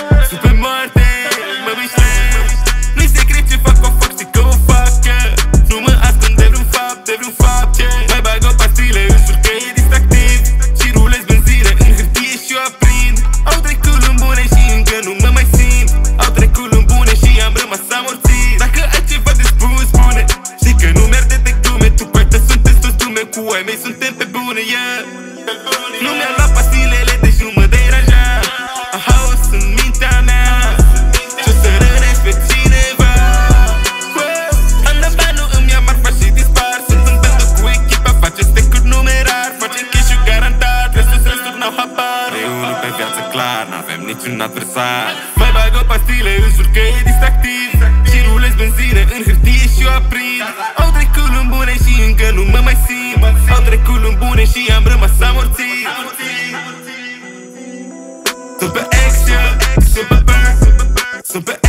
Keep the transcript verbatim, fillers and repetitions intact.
sunt pe moarte, mă mișlesc. Nu-i secret ce fac, o fac, știi că o fac, yeah. Nu mă ascund de vreun fapt, de vreun fapt, yeah. Mai bag o pastile, îmi jur că e distractiv și rulez benzină în hârtie și o aprind. Au trecut luni bune și încă nu mă mai simt. Au trecut luni bune și am rămas amorțit. Dacă ai ceva de spus, spune. Știi că nu merg de glume, tu poate sunteți toți lume. Cu ai mei suntem pe bune, yeah. Nu mi-am luat pastilele, deci nu mă deranja. Am haos în mintea mea și-o să rănesc pe cineva. Am dat bani, nu îmi ia marfa și dispar. Sunt în bandă cu echipa, face stecuri numerar. Face cash-ul garantat, restul restul n-au habar. E unul pe viață clar, n-avem niciun adversar. Mai bag o pastile, îmi jur că e distractiv și rulez benzină în hârtie și o aprind. Au trecut luni bune și încă nu mă mai simt. Au trecut luni bune și am rămas amorțit. Sunt pe action, sunt pe burn, sunt pe